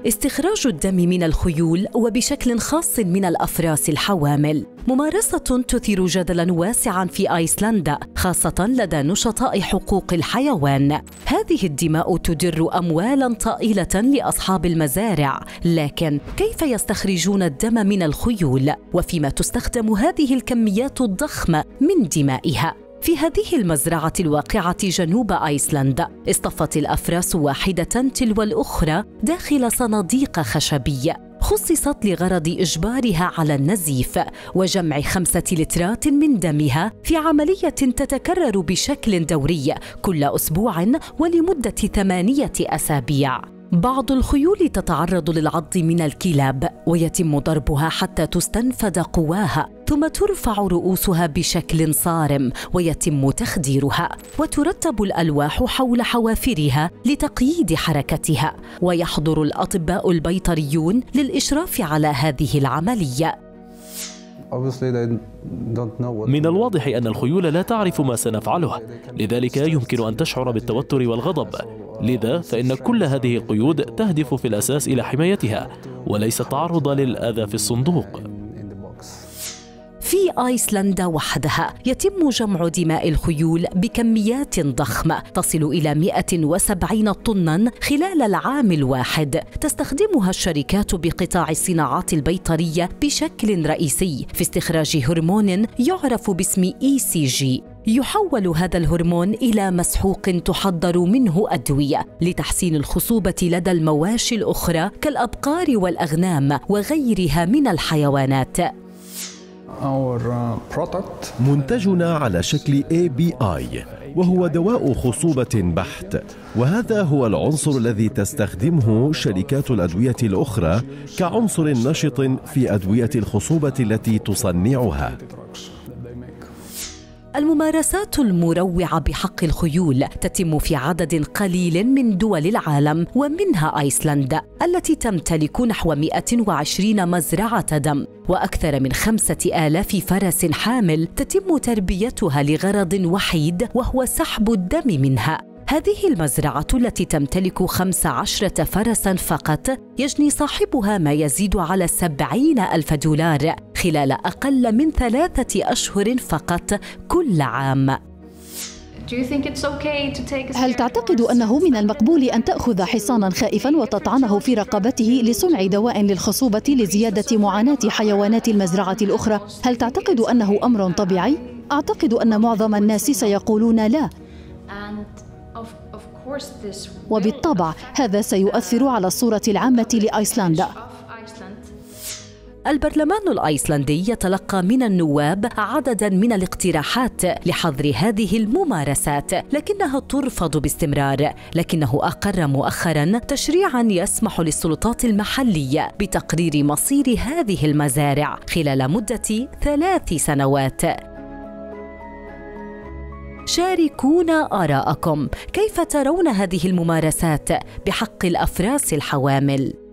استخراج الدم من الخيول وبشكل خاص من الأفراس الحوامل ممارسة تثير جدلاً واسعاً في أيسلندا، خاصة لدى نشطاء حقوق الحيوان. هذه الدماء تدر أموالاً طائلة لأصحاب المزارع، لكن كيف يستخرجون الدم من الخيول؟ وفيما تستخدم هذه الكميات الضخمة من دمائها؟ في هذه المزرعة الواقعة جنوب أيسلندا اصطفت الأفراس واحدة تلو الأخرى داخل صناديق خشبية خصصت لغرض إجبارها على النزيف وجمع 5 لترات من دمها في عملية تتكرر بشكل دوري كل أسبوع ولمدة 8 أسابيع. بعض الخيول تتعرض للعض من الكلاب ويتم ضربها حتى تستنفد قواها، ثم ترفع رؤوسها بشكل صارم ويتم تخديرها، وترتب الألواح حول حوافرها لتقييد حركتها، ويحضر الأطباء البيطريون للإشراف على هذه العملية. من الواضح أن الخيول لا تعرف ما سنفعله، لذلك يمكن أن تشعر بالتوتر والغضب، لذا فإن كل هذه القيود تهدف في الأساس إلى حمايتها وليس التعرض للأذى في الصندوق. في أيسلندا وحدها يتم جمع دماء الخيول بكميات ضخمة تصل إلى 170 طناً خلال العام الواحد، تستخدمها الشركات بقطاع الصناعات البيطرية بشكل رئيسي في استخراج هرمون يعرف باسم ECG. يحول هذا الهرمون إلى مسحوق تحضر منه أدوية لتحسين الخصوبة لدى المواشي الأخرى كالأبقار والأغنام وغيرها من الحيوانات. منتجنا على شكل API وهو دواء خصوبة بحت، وهذا هو العنصر الذي تستخدمه شركات الأدوية الأخرى كعنصر نشط في أدوية الخصوبة التي تصنعها. الممارسات المروعة بحق الخيول تتم في عدد قليل من دول العالم ومنها أيسلندا التي تمتلك نحو 120 مزرعة دم وأكثر من 5000 فرس حامل تتم تربيتها لغرض وحيد وهو سحب الدم منها. هذه المزرعة التي تمتلك 15 فرساً فقط يجني صاحبها ما يزيد على 70,000 دولار خلال أقل من 3 أشهر فقط كل عام. هل تعتقد أنه من المقبول أن تأخذ حصاناً خائفاً وتطعنه في رقبته لصنع دواء للخصوبة لزيادة معاناة حيوانات المزرعة الأخرى؟ هل تعتقد أنه أمر طبيعي؟ أعتقد أن معظم الناس سيقولون لا. وبالطبع هذا سيؤثر على الصورة العامة لأيسلندا. البرلمان الأيسلندي يتلقى من النواب عدداً من الاقتراحات لحظر هذه الممارسات، لكنها ترفض باستمرار. لكنه أقر مؤخراً تشريعاً يسمح للسلطات المحلية بتقرير مصير هذه المزارع خلال مدة 3 سنوات. شاركونا آراءكم، كيف ترون هذه الممارسات بحق الأفراس الحوامل؟